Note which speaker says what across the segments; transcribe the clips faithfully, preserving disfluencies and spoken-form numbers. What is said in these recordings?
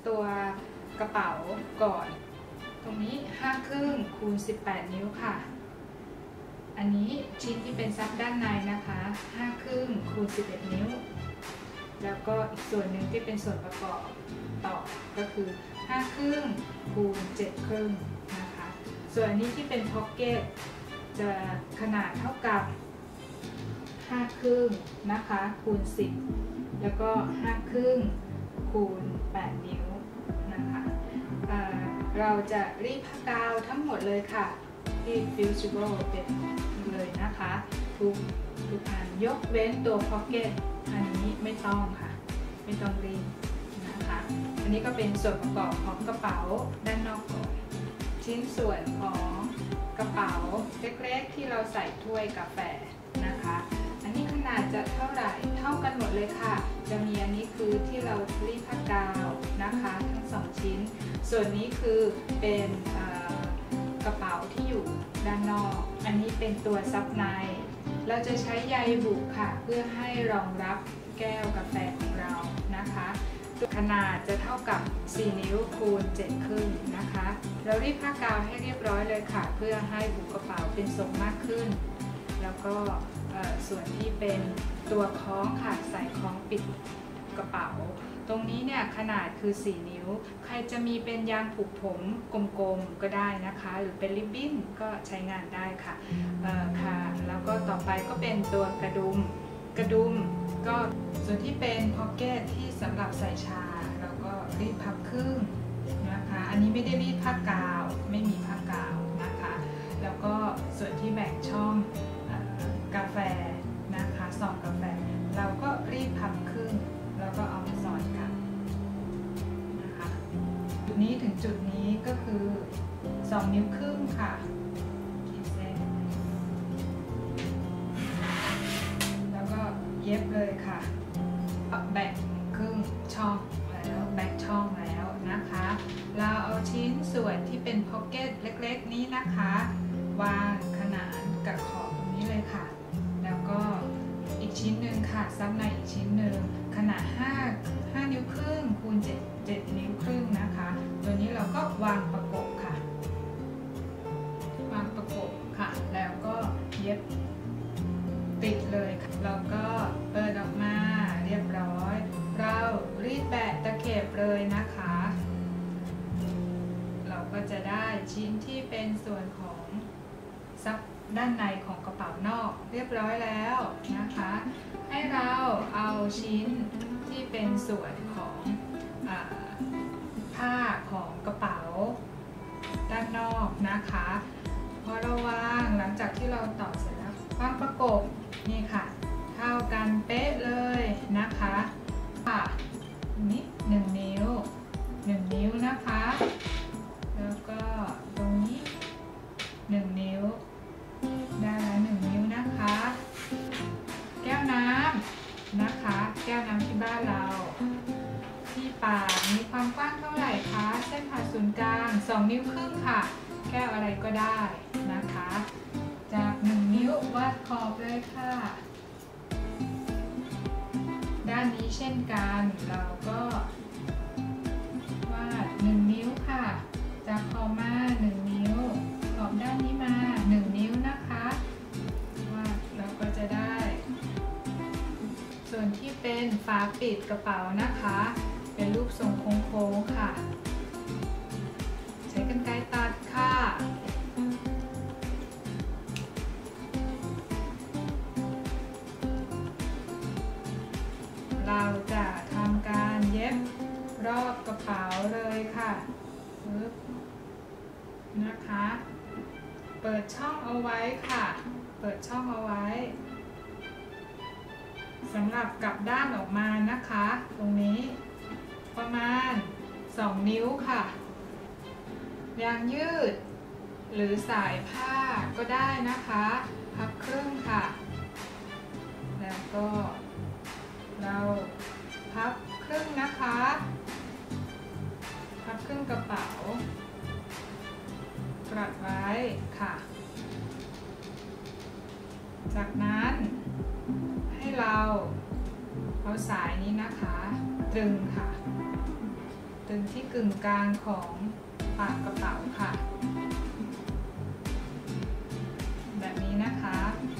Speaker 1: ตัวกระเป๋าก่อนตรงนี้ห้าครึ่งคูณสิบแปดนิ้วค่ะอันนี้ชิ้นที่เป็นซับด้านในนะคะห้าครึ่งคูณสิบเอ็ดนิ้วแล้วก็อีกส่วนหนึ่งที่เป็นส่วนประกอบต่อก็คือห้าครึ่งคูณเจ็ดครึ่งนะคะส่วนอันนี้ที่เป็นพ็อกเก็ตจะขนาดเท่ากับห้าครึ่งนะคะคูณสิบแล้วก็ห้าครึ่งคูณแปดนิ้วนะคะเราจะรีดผ้ากาวทั้งหมดเลยค่ะที่ fusible เป็นเลยนะคะทุกทุกอันยกเว้นตัว pocket อันนี้ไม่ต้องค่ะไม่ต้องรีดนะคะอันนี้ก็เป็นส่วนประกอบของกระเป๋าด้านนอกก่อนชิ้นส่วนของกระเป๋าเล็กๆที่เราใส่ถ้วยกาแฟนะคะอันนี้ขนาดจะเท่าไหร่เท่ากันหมดเลยค่ะจะมีอันนี้คือที่เรารีดผ้ากาวนะคะทั้งสองชิ้นส่วนนี้คือเป็นกระเป๋าที่อยู่ด้านนอกอันนี้เป็นตัวซับในเราจะใช้ใยบุค่ะเพื่อให้รองรับแก้วกาแฟของเรานะคะขนาดจะเท่ากับสี่นิ้วคูณเจ็ดครึ่งนะคะเรารีดผ้ากาวให้เรียบร้อยเลยค่ะเพื่อให้บุกระเป๋าเป็นทรงมากขึ้นแล้วก็ส่วนที่เป็นตัวคล้องค่ะใส่คล้องปิดกระเป๋าตรงนี้เนี่ยขนาดคือสี่นิ้วใครจะมีเป็นยางผูกผมกลมๆก็ได้นะคะหรือเป็นริบบิ้นก็ใช้งานได้ค่ะเอ่อค่ะแล้วก็ต่อไปก็เป็นตัวกระดุมกระดุมก็ส่วนที่เป็นพ็อกเก็ตที่สำหรับใส่ชาเราก็รีดพับครึ่งนะคะอันนี้ไม่ได้รีดผ้ากาวไม่มีผ้ากาวนะคะแล้วก็ส่วนที่แบ่งช่องกาแฟนะคะซองกาแฟเราก็รีดพับครึ่งแล้วก็เอามาสอดกันนะคะจุดนี้ถึงจุดนี้ก็คือสองนิ้วครึ่งค่ะขีดเส้นแล้วก็เย็บเลยค่ะแบ่งครึ่งช่องแล้วแบ่งช่องแล้วนะคะเราเอาชิ้นส่วนที่เป็นพ็อกเก็ตเล็กๆนี้นะคะวางขนานกับขอบตรงนี้เลยค่ะแล้วก็อีกชิ้นหนึ่งค่ะซับในอีกชิ้นหนึ่งขนาดห้า ห้านิ้วครึ่งคูณเจ็ด เจ็ดนิ้วครึ่งนะคะตัวนี้เราก็วางประกบค่ะวางประกบค่ะแล้วก็เย็บติดเลยค่ะแล้วก็เปิดออกมาเรียบร้อยเรารีดแบะตะเข็บเลยนะคะเราก็จะได้ชิ้นที่เป็นส่วนของซับด้านในของกระเป๋านอกเรียบร้อยแล้วนะคะให้เราเอาชิ้นที่เป็นส่วนของอ่าผ้าของกระเป๋าด้านนอกนะคะพอเราวางหลังจากที่เราต่อเสร็จแล้ววางประกบนี่ค่ะเท่ากันเป๊ะเลยนะคะค่ะนี่หนึ่งนิ้วหนึ่งนิ้วนะคะแล้วก็ตรงนี้หนึ่งนิ้วได้แล้วหนึ่งนิ้วนะคะแก้วน้ำนะคะแก้วน้ำที่บ้านเราที่ปากมีความกว้างเท่าไหร่คะเส้นผ่าศูนย์กลางสองนิ้วครึ่งค่ะแก้วอะไรก็ได้นะคะจากหนึ่งนิ้ววาดขอบเลยค่ะด้านนี้เช่นกันเราก็วาดหนึ่งนิ้วค่ะจากขอบมาหนึ่งนิ้วขอบด้านนี้มาหนึ่งนิ้วนะคะวาดเราก็จะได้ส่วนที่เป็นฝาปิดกระเป๋านะคะเป็นรูปทรงโค้งๆค่ะใช้กรรไกรตัดค่ะเราจะทำการเย็บรอบกระเป๋าเลยค่ะปึ๊บนะคะเปิดช่องเอาไว้ค่ะเปิดช่องเอาไว้สำหรับกลับด้านออกมานะคะตรงนี้ประมาณสองนิ้วค่ะยางยืดหรือสายผ้าก็ได้นะคะพับครึ่งค่ะแล้วก็เราพับครึ่งนะคะพับครึ่งกระเป๋ากลัดไว้ค่ะจากนั้นให้เราเอาสายนี้นะคะตรึงค่ะตึงที่กึ่งกลางของปากกระเป๋าค่ะแบบนี้นะคะ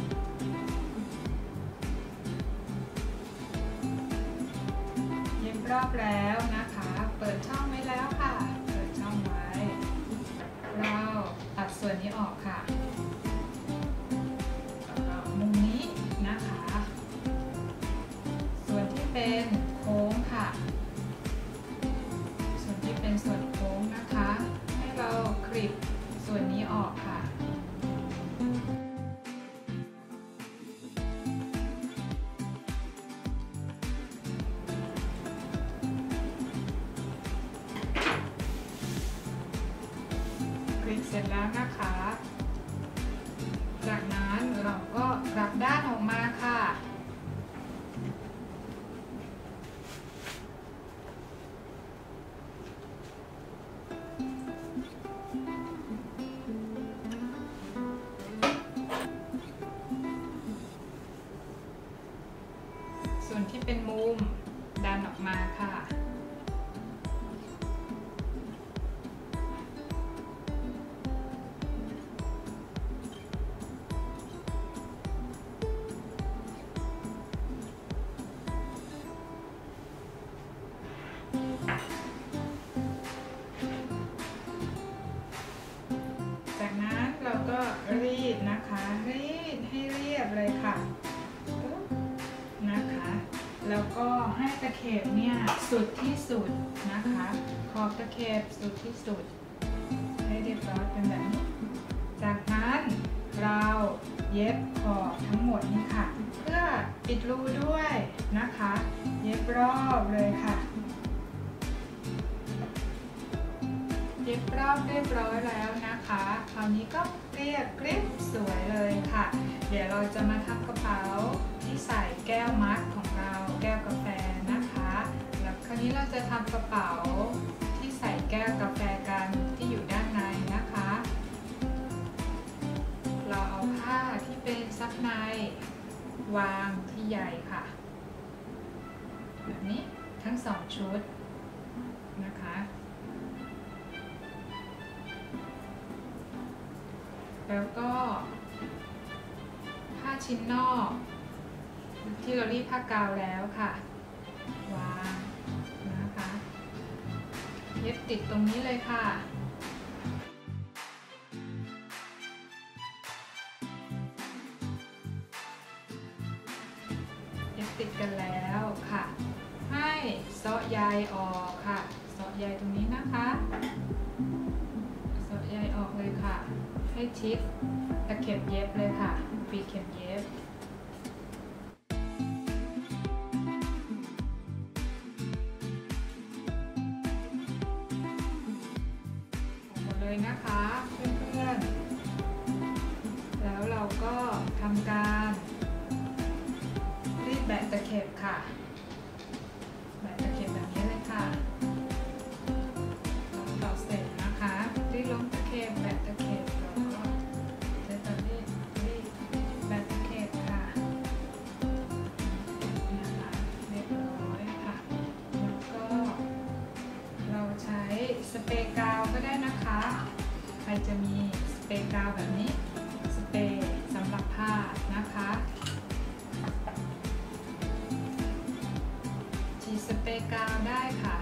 Speaker 1: เย็บรอบแล้วนะคะเปิดช่องไว้แล้วค่ะเปิดช่องไว้เราตัดส่วนนี้ออกค่ะแล้วก็มุมนี้นะคะส่วนที่เป็นโค้งค่ะส่วนที่เป็นส่วนโค้งนะคะให้เราคลิปส่วนนี้ออกค่ะคลิปเสร็จแล้วนะคะจากนั้นเราก็กลับด้านออกมาค่ะส่วนที่เป็นมุมดันออกมาค่ะจากนั้นเราก็รีดนะคะรีดให้เรียบเลยค่ะนะคะแล้วก็ให้ตะเข็บเนี่ยสุดที่สุดนะคะขอบตะเข็บสุดที่สุดให้เรียบร้อยเป็นแบบนี้จากนั้นเราเย็บขอบทั้งหมดนี้ค่ะเพื่อปิดรูด้วยนะคะเย็บรอบเลยค่ะเย็บรอบเรียบร้อยแล้วนะคะคราวนี้ก็เรียบกริบสวยเลยค่ะเดี๋ยวเราจะมาทำกระเป๋าที่ใส่แก้วมัดของเราแก้วกาแฟนะคะแล้วคราวนี้เราจะทำกระเป๋าที่ใส่แก้วกาแฟกันที่อยู่ด้านในนะคะเราเอาผ้าที่เป็นซับในวางที่ใหญ่ค่ะแบบนี้ทั้งสองชุดนะคะแล้วก็ผ้าชิ้นนอกที่เรารีดผ้ากาวแล้วค่ะวางนะคะเย็บติดตรงนี้เลยค่ะเย็บติดกันแล้วค่ะให้เซาะใยออกค่ะเซาะใยตรงนี้นะคะเซาะใยออกเลยค่ะให้ชิดตะเข็บเย็บเลยค่ะปีเข็มเย็บหมดเลยนะคะเพื่อนๆแล้วเราก็ทำการรีดแบะตะเข็บค่ะแบะตะเข็บแบบนี้เลยค่ะต่อเสร็จนะคะรีดลงตะเข็บแบะตะเข็บแล้วก็จะตัดรีดรีดแบะตะเข็บค่ะนะคะเรียบร้อยค่ะแล้วก็เราใช้สเปรย์กาวก็ได้นะคะใครจะมีสเปรย์กาวแบบนี้สเปรย์สำหรับผ้านะคะฉีดสเปรย์กาวได้ค่ะ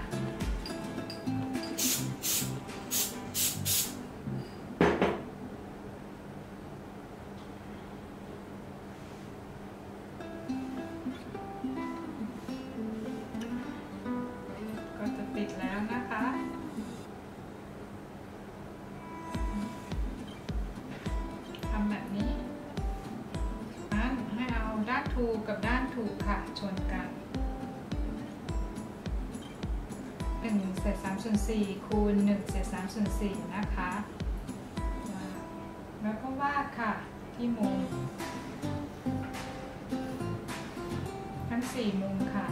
Speaker 1: ก็จะติดแล้วนะคะทำแบบนี้นั้นให้เอาด้านถูกกับด้านถูกค่ะชนกันหนึ่งเศษสามส่วนสี่คูณหนึ่งเศษสามส่วนสี่นะคะแล้วก็วาดค่ะที่มุมทั้งสี่มุมค่ะ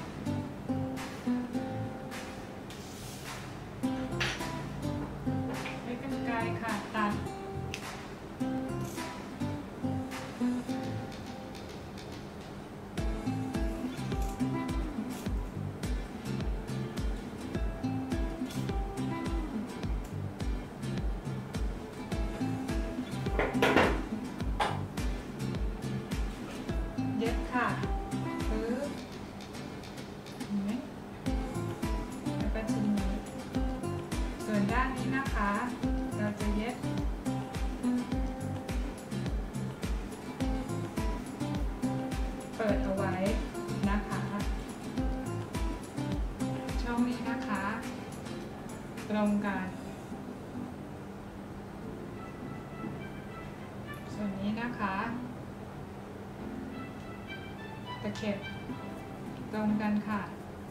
Speaker 1: ใช้กรรไกรค่ะตัดนะคะเราจะเย็บเปิดเอาไว้นะคะช่องนี้นะคะตรงกันส่วนนี้นะคะตะเข็บตรงกันค่ะ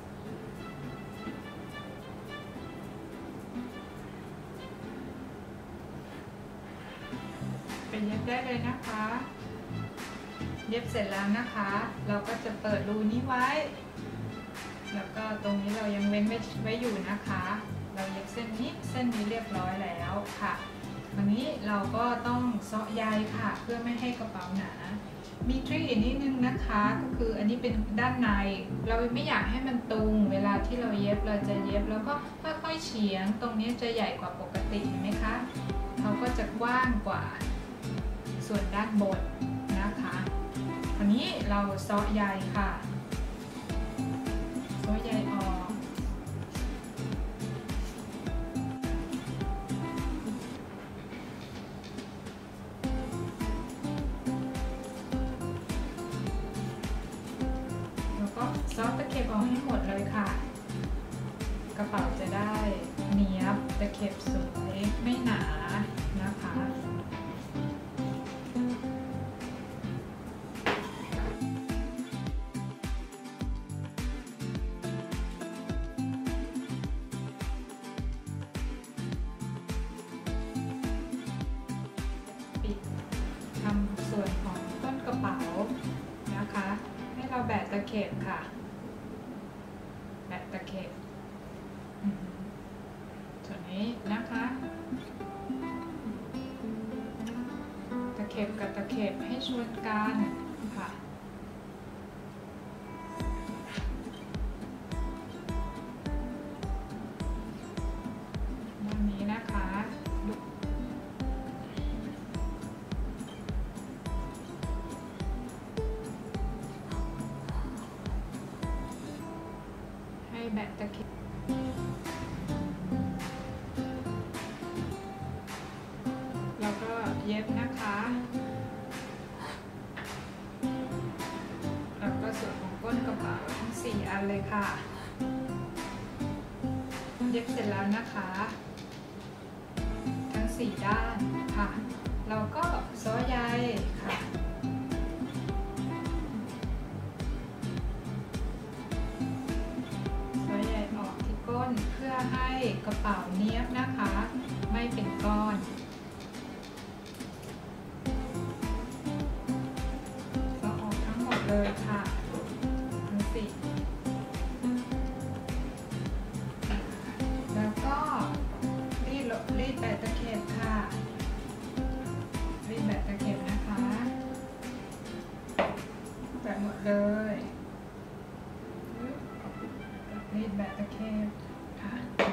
Speaker 1: ไปเย็บได้เลยนะคะเย็บเสร็จแล้วนะคะเราก็จะเปิดรูนี้ไว้แล้วก็ตรงนี้เรายังเว้นไว้อยู่นะคะเราเย็บเส้นนี้เส้นนี้เรียบร้อยแล้วค่ะวันนี้เราก็ต้องเซาะใยค่ะเพื่อไม่ให้กระเป๋าหนามีทริคอีกนิดนึงนะคะก็คืออันนี้เป็นด้านในเราไม่อยากให้มันตรงเวลาที่เราเย็บเราจะเย็บแล้วก็ค่อยๆเฉียงตรงนี้จะใหญ่กว่าปกติเห็นไหมคะเขาก็จะกว้างกว่าส่วนด้านบนนะคะอันนี้เราเซาะใยค่ะเซาะใยออกแล้วก็เซาะตะเข็บออกให้หมดเลยค่ะกระเป๋าจะได้เนียบตะเข็บสวยไม่หนานะคะทำส่วนของต้นกระเป๋านะคะให้เราแบะตะเข็บค่ะแบะตะเข็บส่วนนี้นะคะตะเข็บกับตะเข็บให้ชนกันค่ะด้านนี้นะคะให้แบะตะเข็บแล้วก็เย็บนะคะแล้วก็ส่วนของก้นกระเป๋าทั้งสี่อันเลยค่ะเย็บเสร็จแล้วนะคะทั้งสี่ด้านค่ะเราก็เซาะใยค่ะเซาะใยออกที่ก้นเพื่อให้กระเป๋าเนียบนะคะไม่เป็นก้อนเซาะออกทั้งหมดเลยค่ะทั้งสี่แล้วก็รีดรีดแบะตะเข็บค่ะรีดแบะตะเข็บนะคะแบะหมดเลยรีดแบะตะเข็บค่ะ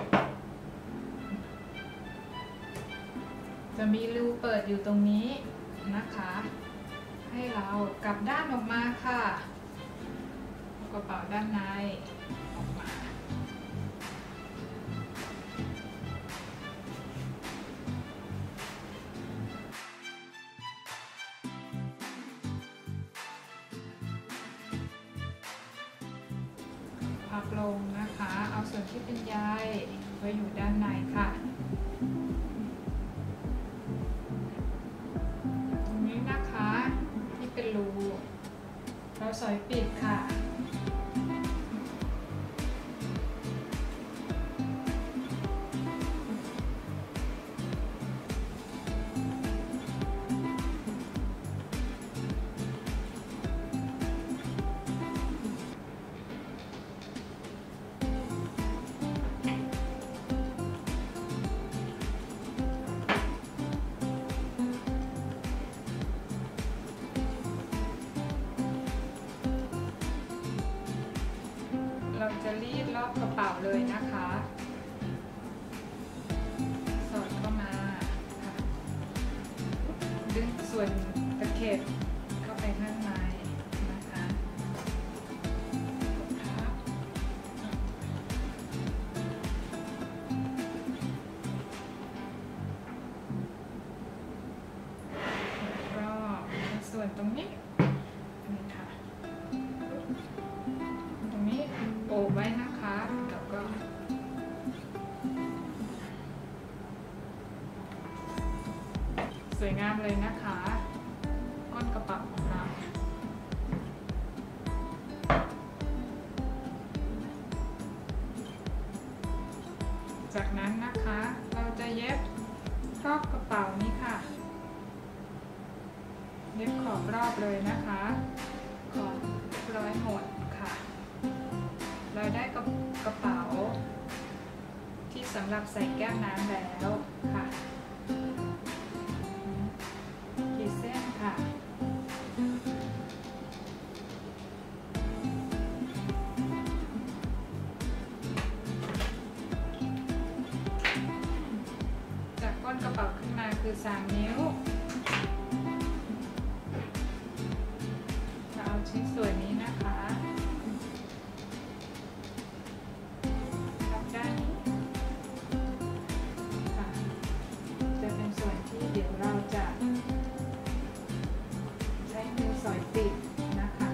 Speaker 1: จะมีรูเปิดอยู่ตรงนี้นะคะให้เรากลับด้านออกมาค่ะกระเป๋าด้านในออกมาพับลงนะคะเอาส่วนที่เป็นใยไว้อยู่ด้านในค่ะตรงนี้นะคะที่เป็นรูเราสอยปิดค่ะ เราจะรีดรอบกระเป๋าเลยนะคะสอดเข้ามาค่ะดึงส่วนตะเข็บเข้าไปข้างในนะคะตรงนี้นี่ค่ะตรงนี้โอบไว้นะคะแล้วก็สวยงามเลยนะคะก้นกระเป๋าของเราจากนั้นนะคะเราจะเย็บรอบกระเป๋านี้ค่ะเย็บขอบรอบเลยนะคะขอบร้อยหมดค่ะเราได้กระกระเป๋าที่สำหรับใส่แก้วน้ำแล้วค่ะกี่เส้นค่ะจากก้นกระเป๋าขึ้นมาคือสามนิ้วจะเอาชิ้นส่วนนี้นะคะด้านนี้ค่ะจะเป็นส่วนที่เดี๋ยวเราจะใช้มือสอยติดนะคะ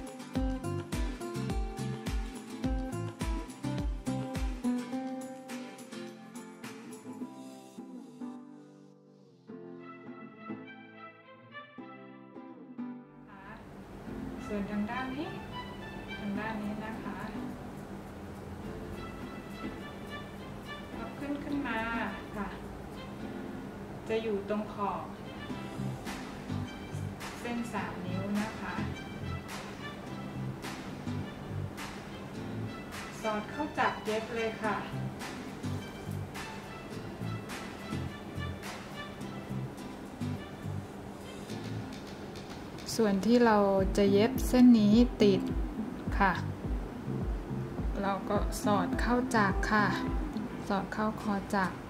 Speaker 1: ส่วนทางด้านนี้ทางด้านนี้นะคะเอาขึ้นขึ้นมาค่ะจะอยู่ตรงขอบเส้นสามนิ้วนะคะสอดเข้าจับเย็บเลยค่ะส่วนที่เราจะเย็บเส้นนี้ติดค่ะเราก็สอดเข้าจักรค่ะสอดเข้าคอจักร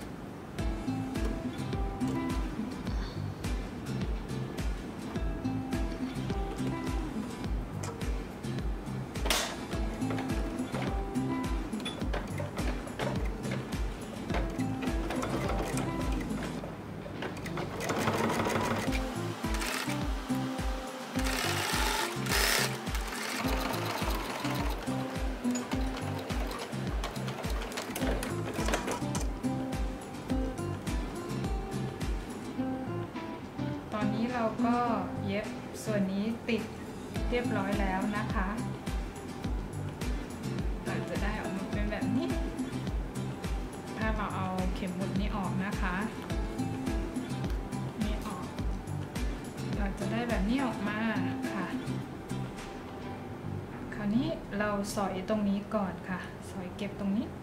Speaker 1: ตอนนี้เราก็เย็บส่วนนี้ติดเรียบร้อยแล้วนะคะเราจะได้ออกมาเป็นแบบนี้ถ้าเราเอาเข็มหมุดนี้ออกนะคะนี่ออกเราจะได้แบบนี้ออกมาค่ะคราวนี้เราสอยตรงนี้ก่อนค่ะสอยเก็บตรงนี้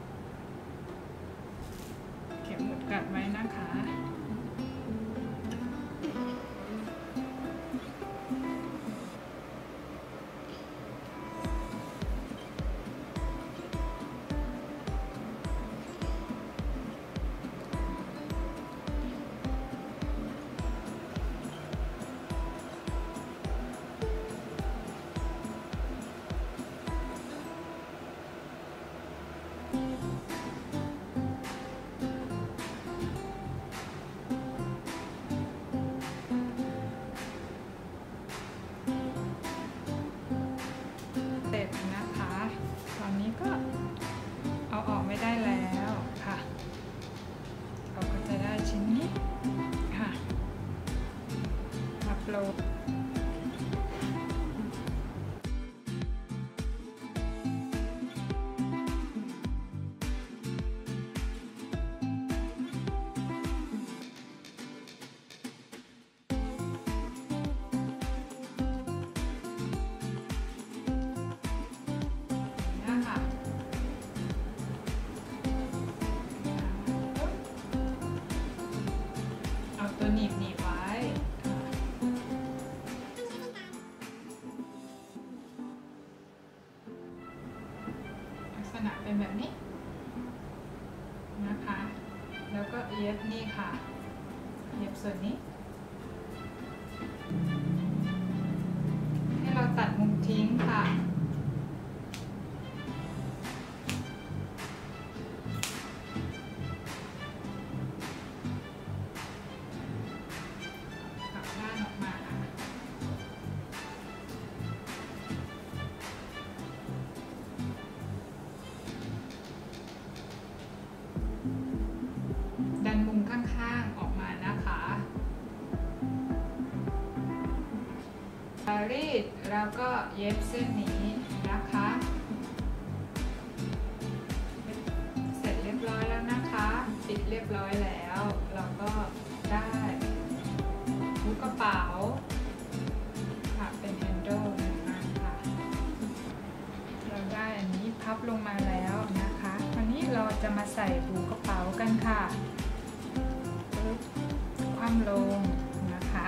Speaker 1: เข็มหมุดกัดไว้นะคะเสร็จนะคะตอนนี้ก็เอาออกไม่ได้แล้วค่ะเราก็จะได้ชิ้นนี้ค่ะอัปโหลดตัวหนีบหนีบไว้ลักษณะเป็นแบบนี้นะคะแล้วก็เย็บนี่ค่ะเย็บส่วนนี้ให้เราตัดมุมทิ้งค่ะด้านออกมาค่ะเราก็เย็บเส้นนี้นะคะเสร็จเรียบร้อยแล้วนะคะปิดเรียบร้อยแล้วเราก็ได้หูกระเป๋าค่ะเป็นแฮนด์ลนะคะค่ะเราได้อันนี้พับลงมาแล้วนะคะคราวนี้เราจะมาใส่หูกระเป๋ากันค่ะคว่ำลงนะคะ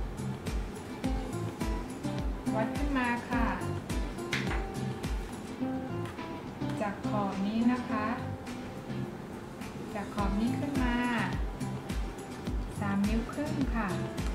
Speaker 1: วัดขึ้นมาค่ะจากขอบนี้นะคะจากขอบนี้ขึ้นมาสามนิ้วครึ่งค่ะ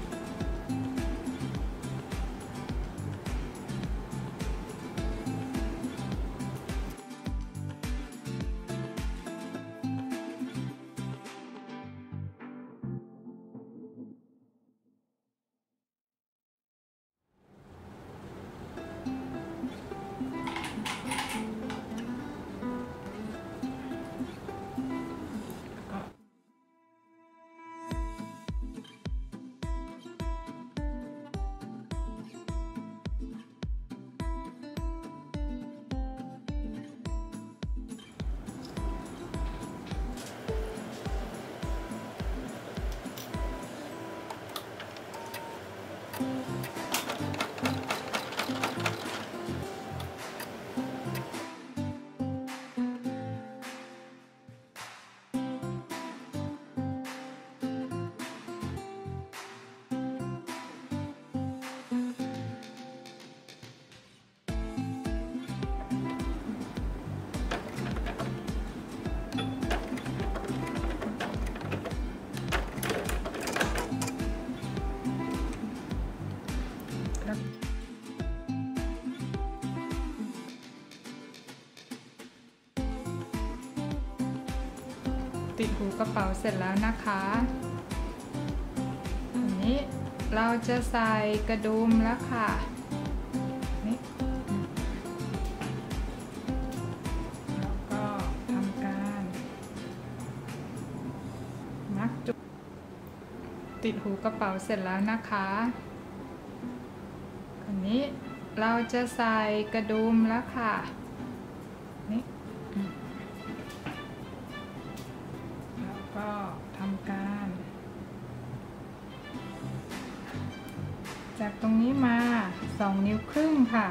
Speaker 1: ติดหูกระเป๋าเสร็จแล้วนะคะอันนี้เราจะใส่กระดุมแล้วค่ะนี่แล้วก็ทำการมัดจุกติดหูกระเป๋าเสร็จแล้วนะคะอันนี้เราจะใส่กระดุมแล้วค่ะนี่ก็ทำการจากตรงนี้มาสองนิ้วครึ่งค่ะ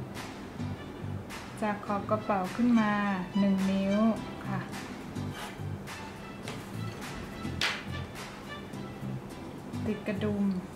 Speaker 1: จากขอบกระเป๋าขึ้นมาหนึ่งนิ้วค่ะติดกระดุม